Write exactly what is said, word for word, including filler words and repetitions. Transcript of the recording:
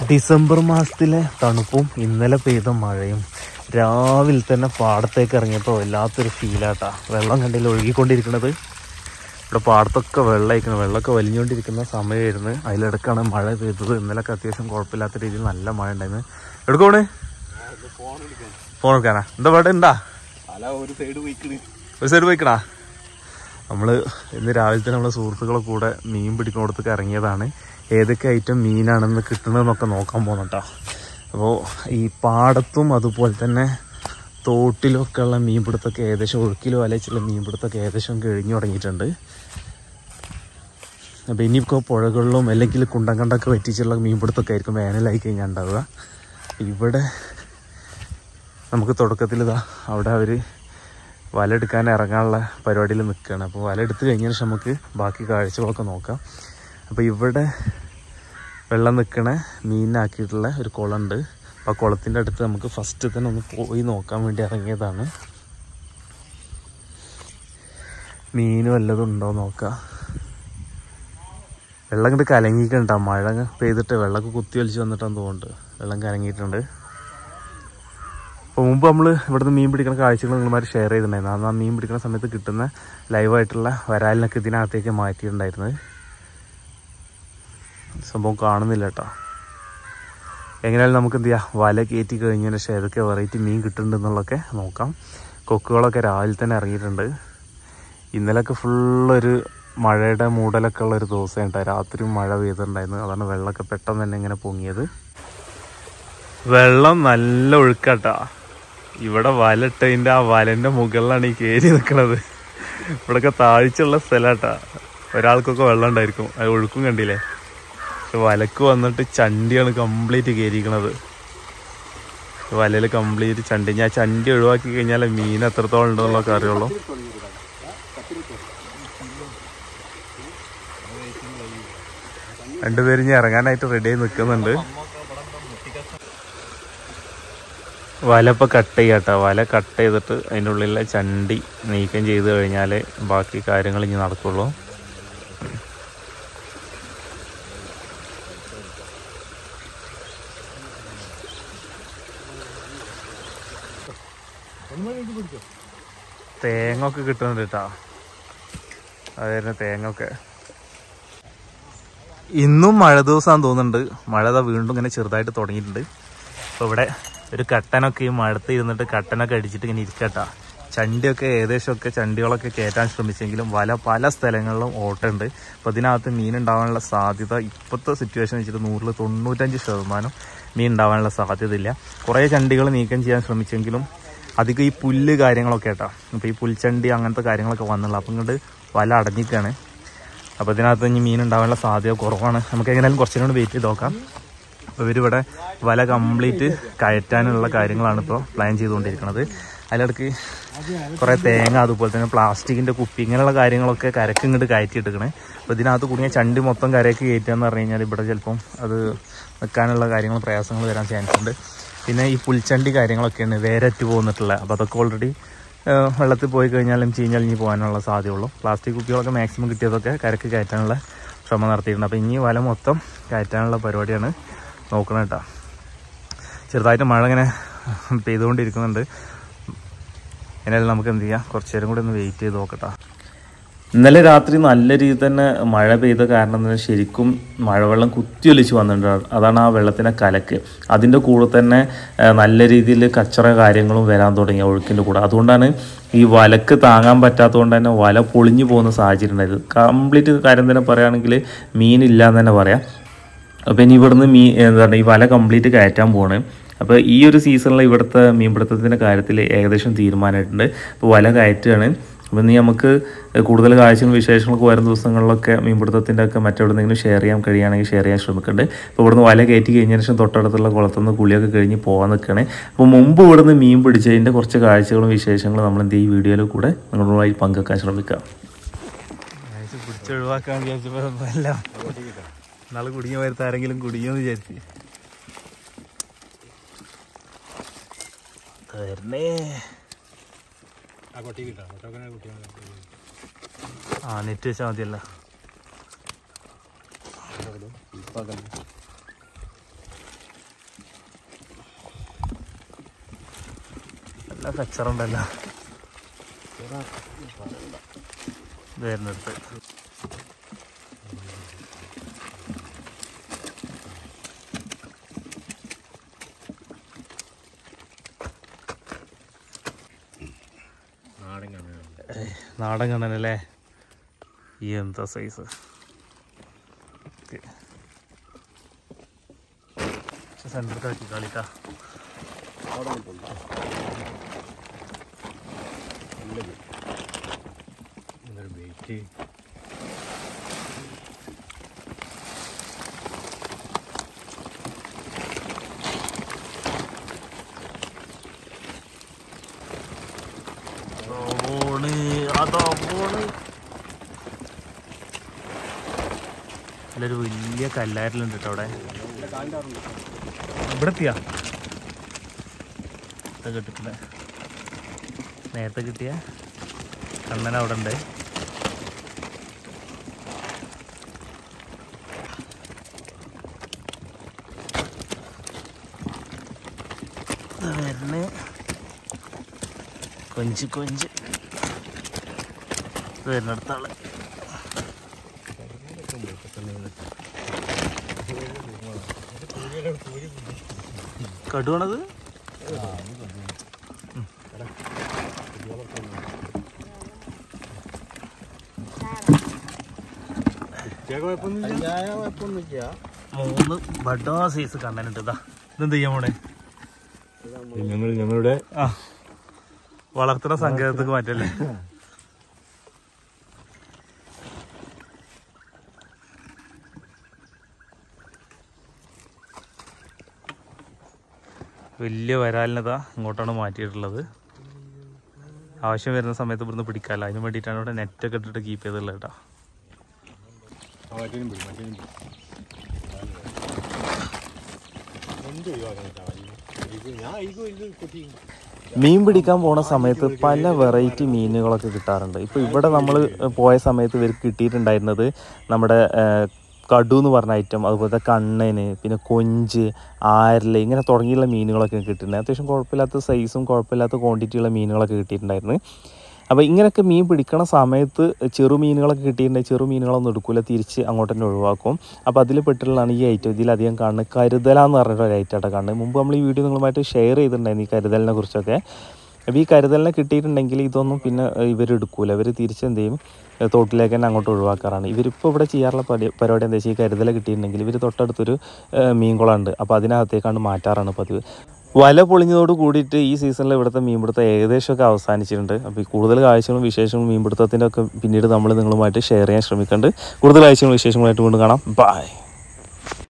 December മാസത്തിലെ തണുപ്പും ഇന്നലെ പെയ്ത മഴയും രാവിലെ തന്നെ പാടത്തേക്ക് ഇറങ്ങിയപ്പോൾ വല്ലാത്തൊരു ഫീലാട്ടാ. വെള്ളം കണ്ടില്ല ഒഴുകിക്കൊണ്ടിരിക്കുന്നത്. ഇവിടെ പാടത്തൊക്കെ വെള്ളമായിരിക്കണം, വെള്ളമൊക്കെ വലിഞ്ഞുകൊണ്ടിരിക്കുന്ന സമയമായിരുന്നു. അതിലിടക്കാണ് മഴ പെയ്തത്. ഇന്നലെയൊക്കെ അത്യാവശ്യം കുഴപ്പമില്ലാത്ത രീതിയിൽ നല്ല മഴ ഉണ്ടായിരുന്നു. എടുക്കോണ് ഫോൺ എടുക്കാനാ? എന്താ പാട് ഉണ്ടാ? ഒരു സൈഡ് പോയിക്കണാ? നമ്മള് ഇന്ന് രാവിലെ തന്നെ നമ്മളെ സുഹൃത്തുക്കളെ കൂടെ മീൻ പിടിക്കുന്നിടത്തേക്ക് ഇറങ്ങിയതാണ്. ഏതൊക്കെ ഐറ്റം മീനാണെന്ന് കിട്ടണമെന്നൊക്കെ നോക്കാൻ പോകുന്നുട്ടോ. അപ്പോൾ ഈ പാടത്തും അതുപോലെ തന്നെ തോട്ടിലൊക്കെ ഉള്ള മീൻപിടുത്തൊക്കെ ഏകദേശം ഒഴുക്കിലോ അലച്ചുള്ള മീൻപിടുത്തൊക്കെ ഏകദേശം കഴിഞ്ഞു തുടങ്ങിയിട്ടുണ്ട്. അപ്പോൾ ഇനിയിപ്പോൾ പുഴകളിലും അല്ലെങ്കിൽ കുണ്ടം കണ്ടൊക്കെ വെറ്റിച്ചുള്ള മീൻപിടുത്തൊക്കെ ആയിരിക്കും വേനലായി കഴിഞ്ഞാൽ ഉണ്ടാവുക. ഇവിടെ നമുക്ക് തുടക്കത്തിൽ ഇതാ അവിടെ അവർ വല എടുക്കാൻ ഇറങ്ങാനുള്ള പരിപാടിയിൽ നിൽക്കുകയാണ്. അപ്പോൾ വല എടുത്ത് കഴിഞ്ഞതിന് ശേഷം നമുക്ക് ബാക്കി കാഴ്ചകളൊക്കെ നോക്കാം. അപ്പോൾ ഇവിടെ വെള്ളം നിൽക്കണ മീനാക്കിയിട്ടുള്ള ഒരു കുളമുണ്ട്. അപ്പോൾ ആ കുളത്തിൻ്റെ അടുത്ത് നമുക്ക് ഫസ്റ്റ് തന്നെ ഒന്ന് പോയി നോക്കാൻ വേണ്ടി ഇറങ്ങിയതാണ്. മീൻ വല്ലതും ഉണ്ടോ നോക്കാം. വെള്ളം ഇങ്ങോട്ട് കലങ്ങിയിട്ടുണ്ടോ? മഴ പെയ്തിട്ട് വെള്ളമൊക്കെ കുത്തി വലിച്ച് വന്നിട്ടാന്ന് തോന്നുന്നുണ്ട്. വെള്ളം കലങ്ങിയിട്ടുണ്ട്. അപ്പോൾ മുമ്പ് നമ്മൾ ഇവിടുന്ന് മീൻ പിടിക്കുന്ന കാഴ്ചകൾ നിങ്ങളുമാർ ഷെയർ ചെയ്തിട്ടുണ്ടായിരുന്നു. അന്ന് ആ മീൻ പിടിക്കുന്ന സമയത്ത് കിട്ടുന്ന ലൈവായിട്ടുള്ള വരാലിനൊക്കെ ഇതിനകത്തേക്ക് മാറ്റിയിട്ടുണ്ടായിരുന്നത്. സംഭവം കാണുന്നില്ല കേട്ടോ. എങ്ങനെയാലും നമുക്ക് എന്ത് ചെയ്യാം, വല കയറ്റി കഴിഞ്ഞതിന് ശേഷം ഏതൊക്കെ വെറൈറ്റി മീൻ കിട്ടുന്നുണ്ടെന്നുള്ളതൊക്കെ നോക്കാം. കൊക്കുകളൊക്കെ രാവിലെ തന്നെ ഇറങ്ങിയിട്ടുണ്ട്. ഇന്നലെയൊക്കെ ഫുള്ളൊരു മഴയുടെ മൂടലൊക്കെ ഉള്ളൊരു ദിവസം ഉണ്ടായി. രാത്രി മഴ പെയ്തിട്ടുണ്ടായിരുന്നു. അതാണ് വെള്ളമൊക്കെ പെട്ടെന്ന് തന്നെ ഇങ്ങനെ പൊങ്ങിയത്. വെള്ളം നല്ല ഒഴുക്കാട്ടാ. ഇവിടെ വല ഇട്ടതിൻ്റെ ആ വലൻ്റെ മുകളിലാണ് ഈ കയറി നിൽക്കുന്നത്. ഇവിടെയൊക്കെ താഴ്ചയുള്ള സ്ഥലമാട്ടാ. ഒരാൾക്കൊക്കെ വെള്ളം ഉണ്ടായിരിക്കും. അത് ഒഴുക്കും കണ്ടില്ലേ. വലക്ക് വന്നിട്ട് ചണ്ടിയാണ് കംപ്ലീറ്റ് കയറിയിരിക്കണത്. വലയിൽ കംപ്ലീറ്റ് ചണ്ടി. ഞാൻ ചണ്ടി ഒഴിവാക്കി കഴിഞ്ഞാൽ മീൻ എത്രത്തോളം ഉണ്ടെന്നുള്ളതൊക്കെ അറിയുള്ളൂ. രണ്ടുപേരും ഞാൻ ഇറങ്ങാനായിട്ട് റെഡിയായി നിൽക്കുന്നുണ്ട്. വല ഇപ്പോൾ കട്ട് ചെയ്യാട്ടോ. വല കട്ട് ചെയ്തിട്ട് അതിൻ്റെ ഉള്ളിലെ ചണ്ടി നീക്കം ചെയ്ത് കഴിഞ്ഞാൽ ബാക്കി കാര്യങ്ങൾ ഇനി നടക്കുള്ളൂ. തേങ്ങ ഒക്കെ കിട്ടുന്നുണ്ട് കേട്ടോ. അതായിരുന്നു തേങ്ങ ഒക്കെ. ഇന്നും മഴ ദിവസമാണെന്ന് തോന്നുന്നുണ്ട്. മഴ വീണ്ടും ഇങ്ങനെ ചെറുതായിട്ട് തുടങ്ങിയിട്ടുണ്ട്. അപ്പോൾ ഇവിടെ ഒരു കട്ടനൊക്കെ ഈ മഴത്ത് ഇരുന്നിട്ട് കട്ടനൊക്കെ അടിച്ചിട്ട് ഇങ്ങനെ ഇരിക്കട്ടാ. ചണ്ടിയൊക്കെ ഏകദേശമൊക്കെ ചണ്ടികളൊക്കെ കയറ്റാൻ ശ്രമിച്ചെങ്കിലും വല പല സ്ഥലങ്ങളിലും ഓട്ടമുണ്ട്. അപ്പോൾ ഇതിനകത്ത് മീൻ ഉണ്ടാവാനുള്ള സാധ്യത ഇപ്പോഴത്തെ സിറ്റുവേഷൻ വെച്ചിട്ട് നൂറിൽ തൊണ്ണൂറ്റഞ്ച് ശതമാനം മീൻ ഉണ്ടാവാനുള്ള സാധ്യത ഇല്ല. കുറേ ചണ്ടികൾ നീക്കം ചെയ്യാൻ ശ്രമിച്ചെങ്കിലും അധികം ഈ പുല്ല് കാര്യങ്ങളൊക്കെ കേട്ടോ. അപ്പോൾ ഈ പുൽച്ചണ്ടി അങ്ങനത്തെ കാര്യങ്ങളൊക്കെ വന്നുള്ള അപ്പം ഇങ്ങോട്ട് വല അടഞ്ഞിരിക്കുകയാണ്. അപ്പോൾ ഇതിനകത്ത് ഇനി മീൻ ഉണ്ടാവാനുള്ള സാധ്യത കുറവാണ്. നമുക്ക് എങ്ങനെയാലും കുറച്ചും കൂടി വെയിറ്റ് ചെയ്ത് നോക്കാം. അപ്പോൾ ഇവരിവിടെ വല കംപ്ലീറ്റ് കയറ്റാനുള്ള കാര്യങ്ങളാണ് ഇപ്പോൾ പ്ലാൻ ചെയ്തുകൊണ്ടിരിക്കുന്നത്. അതിലിടയ്ക്ക് കുറേ തേങ്ങ അതുപോലെ തന്നെ പ്ലാസ്റ്റിക്കിൻ്റെ കുപ്പി ഇങ്ങനെയുള്ള കാര്യങ്ങളൊക്കെ കരക്ക് ഇങ്ങോട്ട് കയറ്റിയിട്ടിരിക്കണേ. അപ്പോൾ ഇതിനകത്ത് കുടുങ്ങിയ ചണ്ടി മൊത്തം കരയ്ക്ക് കയറ്റുക എന്ന് പറഞ്ഞു കഴിഞ്ഞാൽ ഇവിടെ ചിലപ്പം അത് നിൽക്കാനുള്ള കാര്യങ്ങൾ പ്രയാസങ്ങൾ വരാൻ ചാൻസ് ഉണ്ട്. പിന്നെ ഈ പുൽച്ചണ്ടി കാര്യങ്ങളൊക്കെയാണ് വേരറ്റ് പോന്നിട്ടുള്ളത്. അപ്പോൾ അതൊക്കെ ഓൾറെഡി വെള്ളത്തിൽ പോയി കഴിഞ്ഞാലും ചീഞ്ഞളിഞ്ഞ് പോകാനുള്ള സാധ്യതയുള്ളൂ. പ്ലാസ്റ്റിക് കുപ്പികളൊക്കെ മാക്സിമം കിട്ടിയതൊക്കെ കരക്ക് കയറ്റാനുള്ള ശ്രമം നടത്തിയിട്ടുണ്ട്. അപ്പോൾ ഇനി വല മൊത്തം കയറ്റാനുള്ള പരിപാടിയാണ് നോക്കണം കേട്ടോ. ചെറുതായിട്ട് മഴ ഇങ്ങനെ പെയ്തുകൊണ്ടിരിക്കുന്നുണ്ട്. എന്നാലും നമുക്ക് എന്ത് ചെയ്യാം, കുറച്ച് നേരം കൂടി ഒന്ന് വെയിറ്റ് ചെയ്ത് നോക്കട്ടോ. ഇന്നലെ രാത്രി നല്ല രീതിയിൽ തന്നെ മഴ പെയ്ത കാരണം തന്നെ ശരിക്കും മഴവെള്ളം കുത്തിയൊലിച്ച് വന്നിട്ടുണ്ട്. അതാണ് ആ വെള്ളത്തിൻ്റെ കലക്ക്. അതിൻ്റെ കൂടെ തന്നെ നല്ല രീതിയിൽ കച്ചറ കാര്യങ്ങളും വരാൻ തുടങ്ങി ഒഴുക്കിൻ്റെ കൂടെ. അതുകൊണ്ടാണ് ഈ വലക്ക് താങ്ങാൻ പറ്റാത്തതുകൊണ്ട് തന്നെ വല പൊളിഞ്ഞു പോകുന്ന സാഹചര്യം ഉണ്ടായത്. കംപ്ലീറ്റ് കാര്യം തന്നെ പറയുകയാണെങ്കിൽ മീനില്ല എന്ന് തന്നെ പറയാം. അപ്പോൾ ഇനി ഇവിടുന്ന് മീൻ എന്താണ് ഈ വല കംപ്ലീറ്റ് കയറ്റാൻ പോവാണ്. അപ്പോൾ ഈ ഒരു സീസണിൽ ഇവിടുത്തെ മീൻപിടുത്തത്തിൻ്റെ കാര്യത്തിൽ ഏകദേശം തീരുമാനമായിട്ടുണ്ട്. അപ്പോൾ വല കയറ്റുകയാണ്. അപ്പോൾ ഇനി നമുക്ക് കൂടുതൽ കാഴ്ചകളും വിശേഷങ്ങളൊക്കെ വരുന്ന ദിവസങ്ങളിലൊക്കെ മീൻപിടുത്തത്തിൻ്റെ ഒക്കെ മറ്റെവിടെന്നെങ്കിലും ഷെയർ ചെയ്യാൻ കഴിയുകയാണെങ്കിൽ ഷെയർ ചെയ്യാൻ ശ്രമിക്കുന്നുണ്ട്. അപ്പോൾ ഇവിടുന്ന് വല കയറ്റി കഴിഞ്ഞതിന് ശേഷം തൊട്ടടുത്തുള്ള കുളത്തുനിന്ന് കുളിയൊക്കെ കഴിഞ്ഞ് പോകാൻ നിൽക്കുകയാണ്. അപ്പോൾ മുമ്പ് ഇവിടുന്ന് മീൻ പിടിച്ചതിൻ്റെ കുറച്ച് കാഴ്ചകളും വിശേഷങ്ങളും നമ്മൾ എന്ത് ഈ വീഡിയോയിൽ കൂടെ നിങ്ങളുമായി പങ്കുവെക്കാൻ ശ്രമിക്കാം. പിടിച്ചൊഴിവാക്കാൻ വിചാരിച്ചപ്പോൾ എല്ലാം നാളെ കുടുങ്ങിയ വരുത്ത ആരെങ്കിലും കുടുങ്ങിയെന്ന് വിചാരിച്ച് ആ നെറ്റ് വെച്ചാൽ മതിയല്ല. നല്ല കച്ചറുണ്ടല്ലോ വരുന്നിടത്ത്. നാടൻ കണ്ണനല്ലേ? എന്താ സൈസ്. സെൻറ്റർ ആക്കി കളിട്ടാ. നല്ലൊരു വലിയ കല്ലാരിലുണ്ട് കേട്ടോ അവിടെ. ഇവിടെ എത്തിയാ കിട്ടില്ല. നേരത്തെ കിട്ടിയ കണ്ണൻ അവിടെ ഉണ്ട്. വരുന്ന കൊഞ്ച് കൊഞ്ച് വരുന്നിടത്താള്. കടുവാണത്. മൂന്ന് ബഡാ സൈസ് കണ്ണനുണ്ട്. ഇതാ ഇതെന്ത് ചെയ്യാൻ പോണേ? ഞങ്ങൾ ഞങ്ങളുടെ ആ വളർത്തുന്ന സങ്കേതത്തേക്ക് മാറ്റല്ലേ? വലിയ വരാലിനതാ ഇങ്ങോട്ടാണ് മാറ്റിയിട്ടുള്ളത്. ആവശ്യം വരുന്ന സമയത്ത് ഇവിടുന്ന് പിടിക്കാമല്ലോ, അതിന് വേണ്ടിയിട്ടാണ് ഇവിടെ നെറ്റൊക്കെ ഇട്ടിട്ട് കീപ്പ് ചെയ്തുള്ളത് കേട്ടോ. മീൻ പിടിക്കാൻ പോണ സമയത്ത് പല വെറൈറ്റി മീനുകളൊക്കെ കിട്ടാറുണ്ട്. ഇപ്പോൾ ഇവിടെ നമ്മൾ പോയ സമയത്ത് ഇവർക്ക് കിട്ടിയിട്ടുണ്ടായിരുന്നത് നമ്മുടെ കടു എന്ന് പറഞ്ഞ ഐറ്റം, അതുപോലത്തെ കണ്ണന്, പിന്നെ കൊഞ്ച്, ആരല്, ഇങ്ങനെ തുടങ്ങിയുള്ള മീനുകളൊക്കെ കിട്ടിയിട്ടുണ്ട്. അത്യാവശ്യം കുഴപ്പമില്ലാത്ത സൈസും കുഴപ്പമില്ലാത്ത ക്വാണ്ടിറ്റിയുള്ള മീനുകളൊക്കെ കിട്ടിയിട്ടുണ്ടായിരുന്നു. അപ്പോൾ ഇങ്ങനെയൊക്കെ മീൻ പിടിക്കണ സമയത്ത് ചെറു മീനുകളൊക്കെ കിട്ടിയിട്ടുണ്ടെങ്കിൽ ചെറു മീനുകളൊന്നും എടുക്കില്ല, തിരിച്ച് അങ്ങോട്ട് തന്നെ ഒഴിവാക്കും. അപ്പോൾ അതിൽ പെട്ടിട്ടുള്ളതാണ് ഈ ഐറ്റം. ഇതിലധികം കാണുന്നത് കരുതലാന്ന് പറഞ്ഞിട്ടൊരു ഐറ്റമായിട്ട് കാണുന്നത്. മുമ്പ് നമ്മൾ ഈ വീഡിയോ നിങ്ങളുമായിട്ട് ഷെയർ ചെയ്തിട്ടുണ്ടായിരുന്നു ഈ കരുതലിനെ കുറിച്ചൊക്കെ. അപ്പോൾ ഈ കരുതലിനെ കിട്ടിയിട്ടുണ്ടെങ്കിൽ ഇതൊന്നും പിന്നെ ഇവരെടുക്കൂല, ഇവർ തിരിച്ചെന്ത് ചെയ്യും, തോട്ടിലേക്ക് തന്നെ അങ്ങോട്ട് ഒഴിവാക്കാറാണ്. ഇവരിപ്പോൾ ഇവിടെ ചെയ്യാറുള്ള പരി പരിപാടി എന്താ വെച്ചാൽ ഈ കരുതല കിട്ടിയിട്ടുണ്ടെങ്കിൽ ഇവർ തൊട്ടടുത്തൊരു മീൻകുളമുണ്ട്, അപ്പോൾ അതിനകത്തേക്കാണ്ട് മാറ്റാറാണ് പതിവ്. വല പൊളിഞ്ഞതോട് കൂടിയിട്ട് ഈ സീസണിൽ ഇവിടുത്തെ മീൻപിടുത്തം ഏകദേശമൊക്കെ അവസാനിച്ചിട്ടുണ്ട്. അപ്പോൾ ഈ കൂടുതൽ കാഴ്ചകളും വിശേഷങ്ങളും മീൻപിടുത്തത്തിൻ്റെ ഒക്കെ പിന്നീട് നമ്മൾ നിങ്ങളുമായിട്ട് ഷെയർ ചെയ്യാൻ ശ്രമിക്കുന്നുണ്ട്. കൂടുതൽ കാഴ്ചകളും വിശേഷങ്ങളായിട്ട് കൊണ്ട് കാണാം. ബൈ.